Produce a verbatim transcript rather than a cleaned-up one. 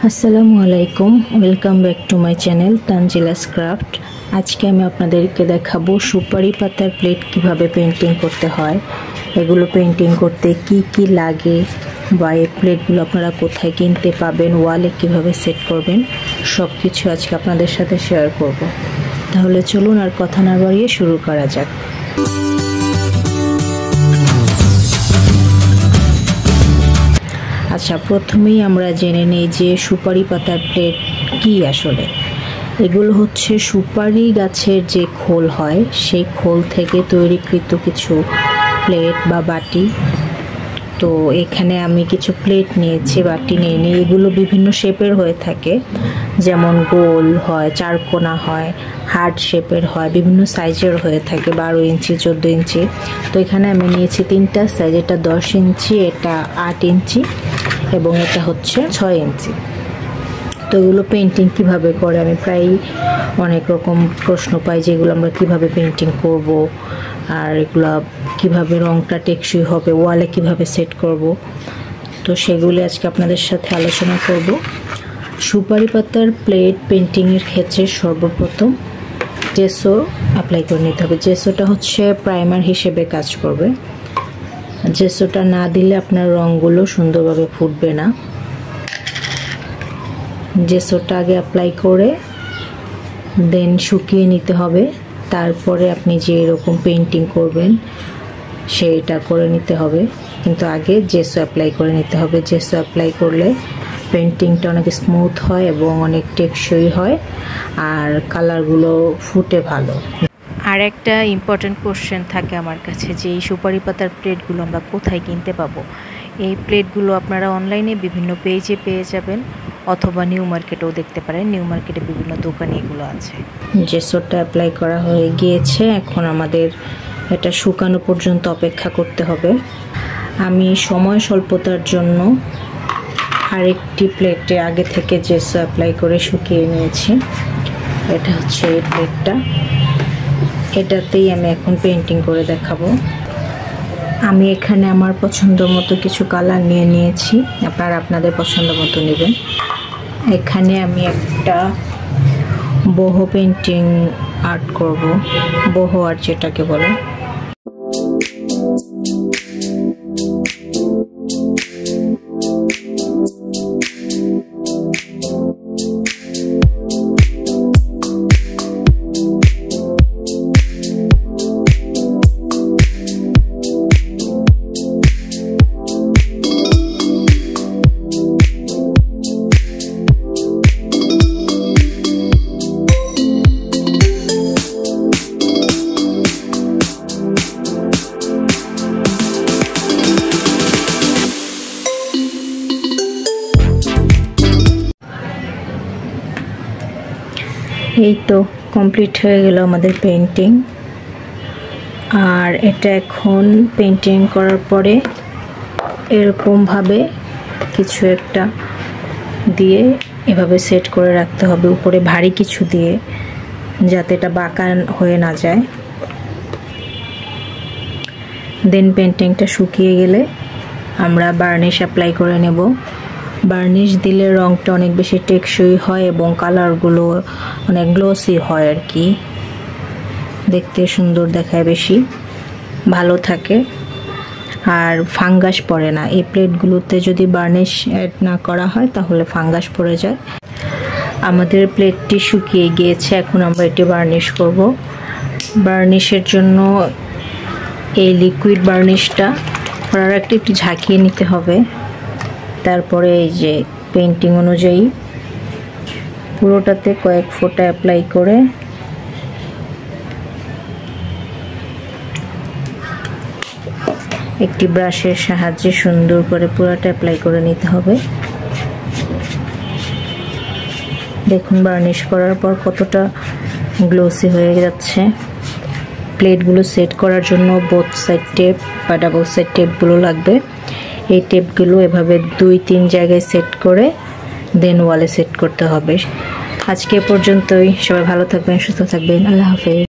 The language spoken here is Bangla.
আসসালামু আলাইকুম, welcome back to my channel Tanzila's craft. আজকে আমি আপনাদেরকে দেখাবো সুপারি পাতার প্লেট কিভাবে পেন্টিং করতে হয়, এগুলো পেন্টিং করতে কি কি লাগে বা এই প্লেটগুলো আপনারা কোথায় কিনতে পাবেন, ওয়ালে কিভাবে সেট করবেন, সব কিছু আজকে আপনাদের সাথে শেয়ার করব। তাহলে চলুন আর কথা না বাড়িয়ে শুরু করা যাক। আচ্ছা, প্রথমেই আমরা জেনে নিই যে সুপারি পাতার প্লেট কি আসলে। এগুলো হচ্ছে সুপারি গাছের যে খোল হয় সেই খোল থেকে তৈরিকৃত কিছু প্লেট বা বাটি। তো এখানে আমি কিছু প্লেট নিয়েছি, বাটি নিয়ে নিই। এগুলো বিভিন্ন শেপের হয়ে থাকে, যেমন গোল হয়, চারকোনা হয়, হার্ট শেপের হয়, বিভিন্ন সাইজের হয়ে থাকে, বারো ইঞ্চি চোদ্দো ইঞ্চি। তো এখানে আমি নিয়েছি তিনটা সাইজ, এটা দশ ইঞ্চি, এটা আট ইঞ্চি এবং এটা হচ্ছে ছয় ইঞ্চি। তো এগুলো পেন্টিং কিভাবে করে, আমি প্রায় অনেক রকম প্রশ্ন পাই যে এগুলো আমরা কীভাবে পেন্টিং করব, আর এগুলো কীভাবে রঙটা টেকসই হবে, ওয়ালে কিভাবে সেট করব। তো সেগুলি আজকে আপনাদের সাথে আলোচনা করব। সুপারি পাতার প্লেট পেন্টিংয়ের ক্ষেত্রে সর্বপ্রথম জেসো অ্যাপ্লাই করে নিতে হবে। জেসোটা হচ্ছে প্রাইমার হিসেবে কাজ করবে। জেসোটা না দিলে আপনার রঙগুলো সুন্দরভাবে ফুটবে না। জেসোটা আগে অ্যাপ্লাই করে দেন শুকিয়ে নিতে হবে, তারপরে আপনি যে এরকম পেন্টিং করবেন সেইটা করে নিতে হবে। কিন্তু আগে জেসো অ্যাপ্লাই করে নিতে হবে। জেসো অ্যাপ্লাই করলে পেন্টিংটা অনেক স্মুথ হয় এবং অনেক টেকসই হয়, আর কালারগুলো ফুটে ভালো। আর একটা ইম্পর্টেন্ট কোশ্চেন থাকে আমার কাছে যে এই সুপারি পাতার প্লেটগুলো আমরা কোথায় কিনতে পাবো। এই প্লেটগুলো আপনারা অনলাইনে বিভিন্ন পেজে পেয়ে যাবেন, অথবা নিউ মার্কেটেও দেখতে পারেন। নিউ মার্কেটে বিভিন্ন দোকানে এগুলো আছে। জেসোটা অ্যাপ্লাই করা হয়ে গিয়েছে, এখন আমাদের এটা শুকানো পর্যন্ত অপেক্ষা করতে হবে। আমি সময় স্বল্পতার জন্য আরেকটি প্লেটে আগে থেকে জেসো অ্যাপ্লাই করে শুকিয়ে নিয়েছি। এটা হচ্ছে এই প্লেটটা, এটাতেই আমি এখন পেন্টিং করে দেখাবো। আমি এখানে আমার পছন্দ মতো কিছু কালার নিয়ে নিয়েছি, আপনারা আপনাদের পছন্দ মতো নেবেন। এখানে আমি একটা বোহো পেন্টিং আর্ট করব, বোহো আর্ট যেটাকে বলে। এই তো কমপ্লিট হয়ে গেল আমাদের পেন্টিং। আর এটা এখন পেন্টিং করার পরে এরকমভাবে কিছু একটা দিয়ে এভাবে সেট করে রাখতে হবে, উপরে ভারী কিছু দিয়ে, যাতে এটা বাঁকা হয়ে না যায়। দেন পেন্টিংটা শুকিয়ে গেলে আমরা বার্নিশ অ্যাপ্লাই করে নেব। বার্নিশ দিলে রঙটা অনেক বেশি টেকসই হয় এবং কালারগুলো অনেক গ্লোসি হয়, আর কি দেখতে সুন্দর দেখায়, বেশি ভালো থাকে, আর ফাঙ্গাস পড়ে না। এই প্লেটগুলোতে যদি বার্নিশ অ্যাড না করা হয় তাহলে ফাঙ্গাস পড়ে যায়। আমাদের প্লেটটি শুকিয়ে গিয়েছে, এখন আমরা এটি বার্নিশ করব। বার্নিশের জন্য এই লিকুইড বার্নিশটা আর একটু একটু ঝাঁকিয়ে নিতে হবে। তারপরে এই যে পেন্টিং অনুযায়ী পুরোটাতে কয়েক ফোঁটা অ্যাপ্লাই করে একটি ব্রাশের সাহায্যে সুন্দর করে পুরোটা অ্যাপ্লাই করে নিতে হবে। দেখুন বার্নিশ করার পর কতটা গ্লোসি হয়ে যাচ্ছে। প্লেটগুলো সেট করার জন্য বোথ সাইড টেপ বা ডাবল সাইড টেপগুলো লাগবে। এই টেপগুলো এভাবে দুই তিন জায়গায় সেট করে দেন ওয়ালে সেট করতে হবে। আজকে পর্যন্তই, সবাই ভালো থাকবেন, সুস্থ থাকবেন, আল্লাহ হাফেজ।